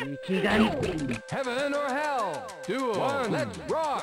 生きがい Heaven or hell. Duel. One. Let's rock.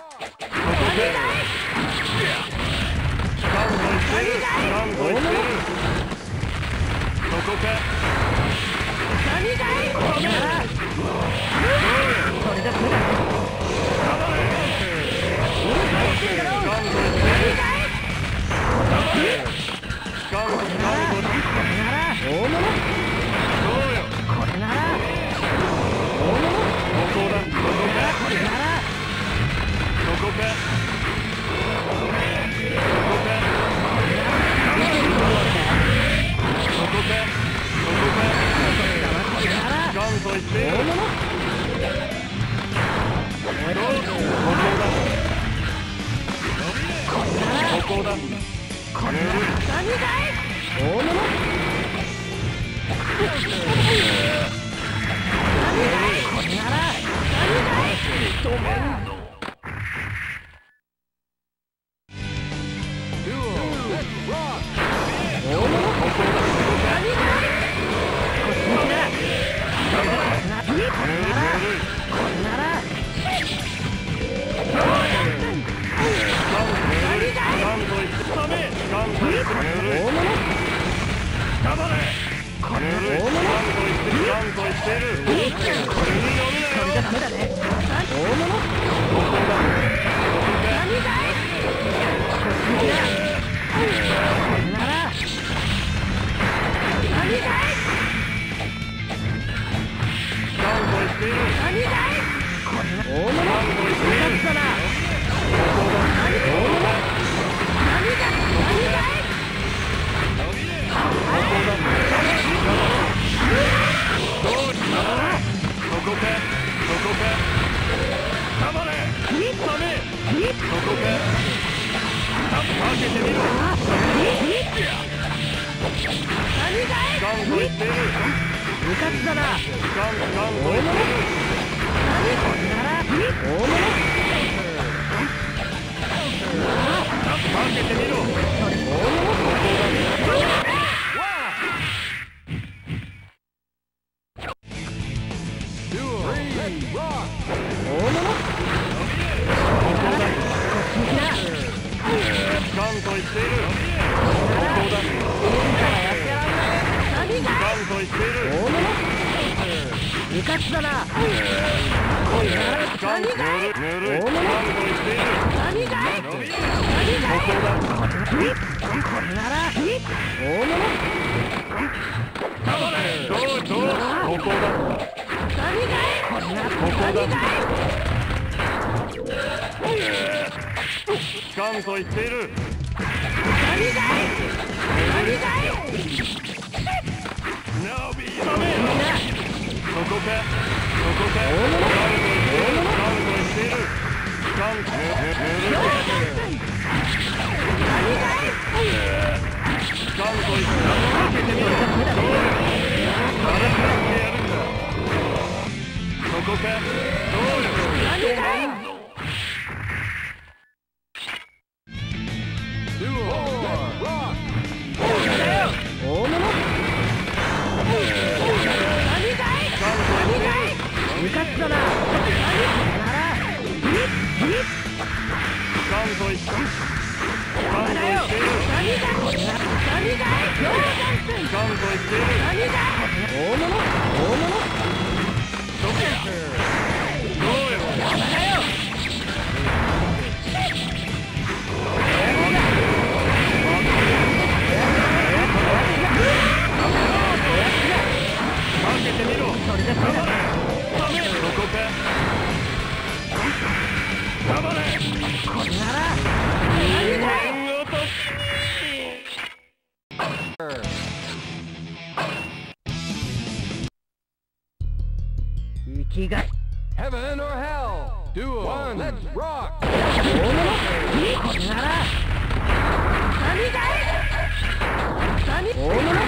生きがい Heaven or hell. Duel. One. Let's rock. これなら何だい何大物何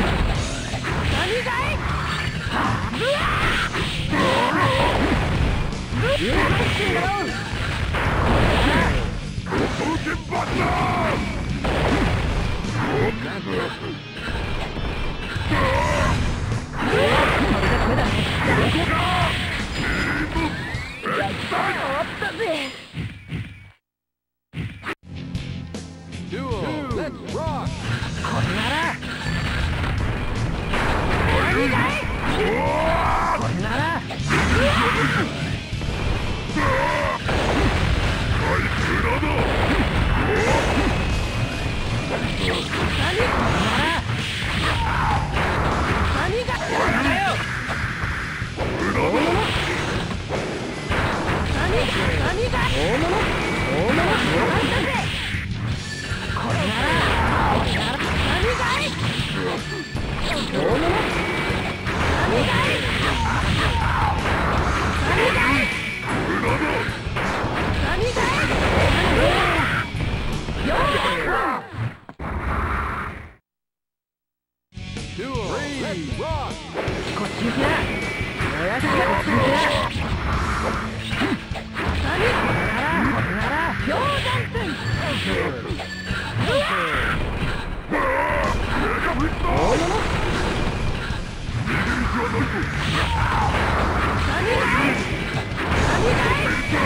だいうわっ rock. こっち向きだ。よし、こっち向きだ。何これなら氷山戦。大物。何だい。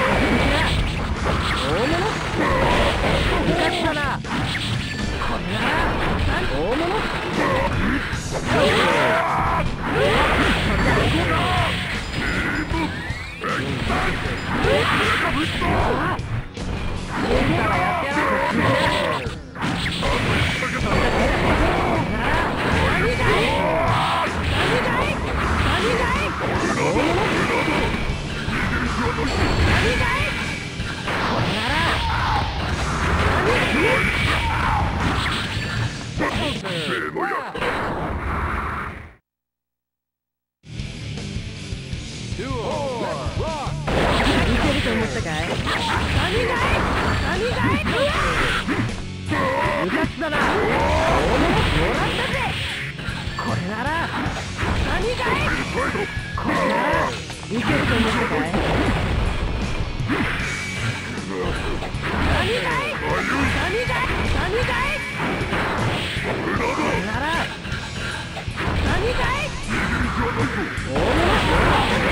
大物。昔だな。これなら大物。と思ったかい？何だい？何だい？部活だな。もらったぜ。これなら何だい？これならいけると思ったかい？何だい？何だい？何だい？これなら何だい？大物もらったぜ。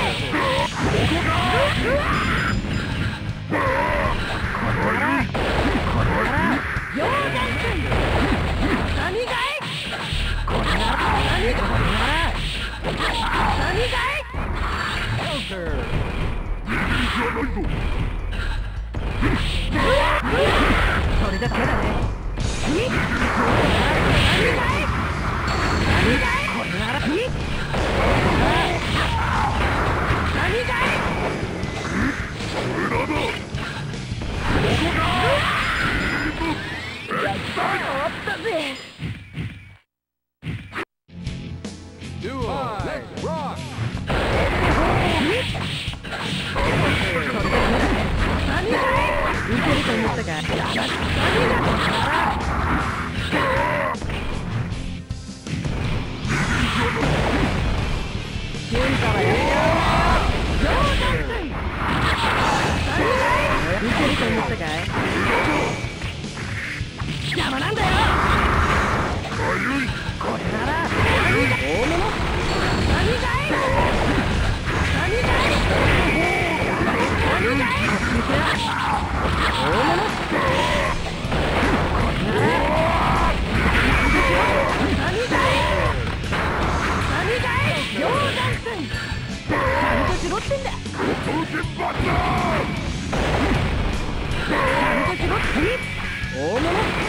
溶岩戦。何だい？これなら何だ？何だい？それだけだね。何だい？何だい？これなら何だい？ Duo, let's rock. 何だい？いけると思ったか？何だ？瞬間はやめろ。いけると思ったかい？邪魔なんだよ。これなら大物。何だい？何だい？何だい？こっち向け。大物。これなら何だい？何だい？溶岩戦。ちゃんと絞ってんだ。ちゃんと絞って。大物。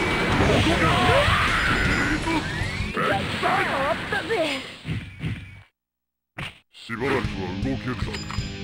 やったぜ。 しばらくは動けるだろう。